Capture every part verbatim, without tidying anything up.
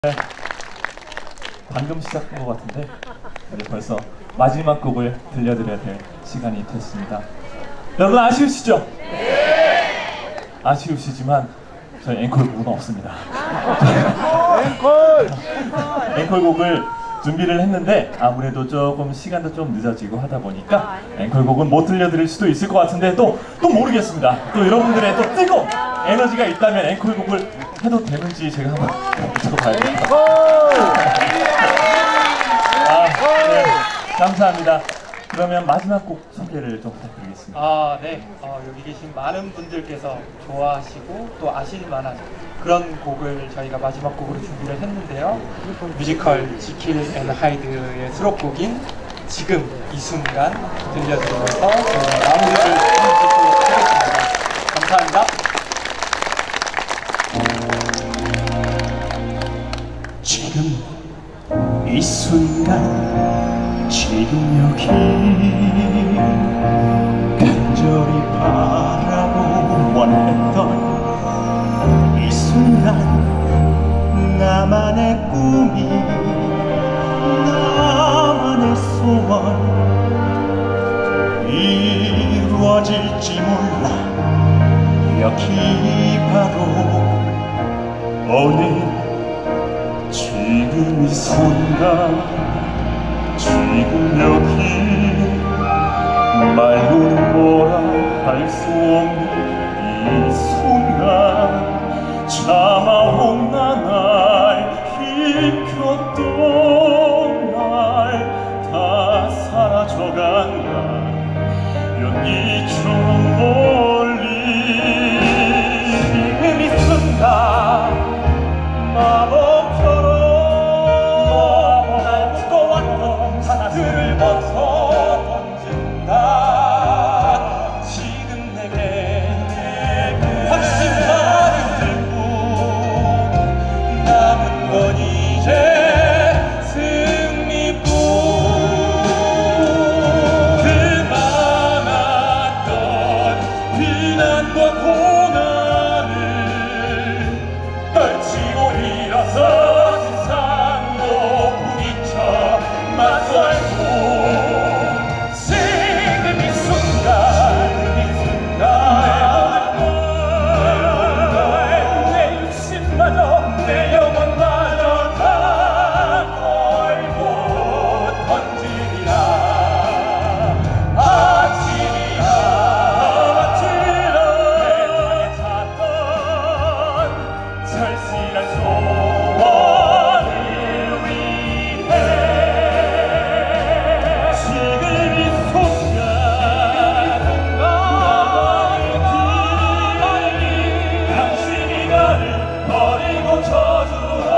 네, 방금 시작한 것 같은데 이제 벌써 마지막 곡을 들려드려야 될 시간이 됐습니다. 여러분 아쉬우시죠? 네! 아쉬우시지만 저희 앵콜 곡은 없습니다. 앵콜! 앵콜 곡을 준비를 했는데 아무래도 조금 시간도 좀 늦어지고 하다 보니까 앵콜 곡은 못 들려드릴 수도 있을 것 같은데 또, 또 모르겠습니다. 또 여러분들의 또 뜨거운 에너지가 있다면 앵콜 곡을 해도 되는지 제가 한번 여쭤봐야겠습니다. 아, 네, 감사합니다. 그러면 마지막 곡 소개를 좀 부탁드리겠습니다. 아, 네. 어, 여기 계신 많은 분들께서 좋아하시고 또 아실 만한 그런 곡을 저희가 마지막 곡으로 준비를 했는데요. 뮤지컬 지킬 앤 하이드의 수록곡인 지금 이 순간 들려드리면서 저희가 마무리를 짓도록 하겠습니다. 감사합니다. 지금 이 순간 지금 여기 간절히 바라고 원했던 이 순간 나만의 꿈이 나만의 소원 이루어질지 몰라 여기 바로 오늘 지금 이 순간 지금 여기 말로는 뭐라 할 수 없는 이 순간 참아온 나날 힘켰던 날 다 사라져간 날 연기처럼 멀리 지금 이 순간 마법처럼 날 묶어왔던 하나들을 벗어 던진다. 지금 내게 훨씬 많은 뿐 남은 건 이제 승리뿐. 그 많았던 비난과 고난을 떨치고 일어서 세상으로 부딪혀 맞설고 지금 이 순간 이 순간 내 육신마저 내 영혼마저 다 걸고 던지리라. 아침이라 아침이라 내 땅에 찼던 절실한 소원을 위해 지금 이 순간 당신이 나를 버리고 저주하려고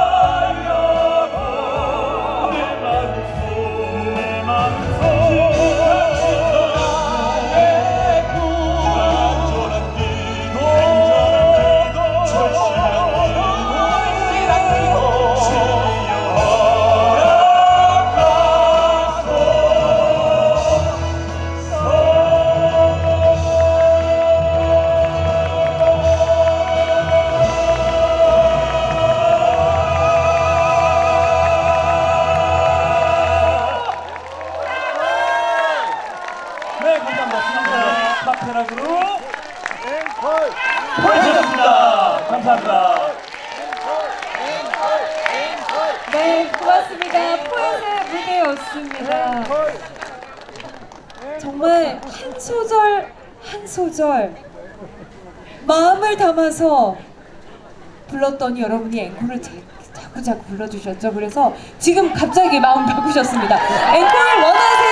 내 마음속 내 마음속 나의 간절한 기도 절실한 네, 감사합니다. 카페라 그룹 앵콜! 보여주셨습니다. 감사합니다. 네, 고맙습니다. 포에의 무대였습니다. 정말 한 소절 한 소절 마음을 담아서 불렀더니 여러분이 앵콜을 자, 자꾸 자꾸 불러주셨죠. 그래서 지금 갑자기 마음 바꾸셨습니다. 앵콜을 원하세요?